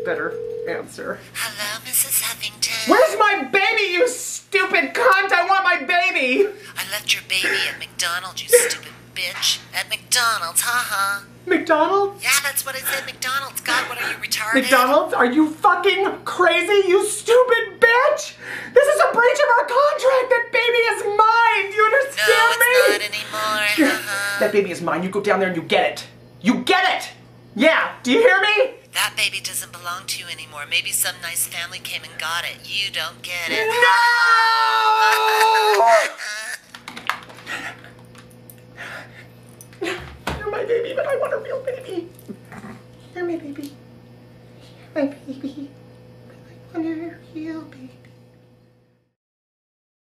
better answer. Hello, Mrs. Huffington. Where's my baby, you stupid cunt? I want my baby! I left your baby at McDonald's, you stupid bitch. At McDonald's, haha. McDonald's? Yeah, that's what I said, McDonald's. God, what are you, retarded? McDonald's? Are you fucking crazy, you stupid bitch? This is a breach of our contract! That baby is mine! Do you understand No, me? it's not anymore, haha. That baby is mine. You go down there and you get it. You get it! Yeah, do you hear me? That baby doesn't belong to you anymore. Maybe some nice family came and got it. You don't get it. No!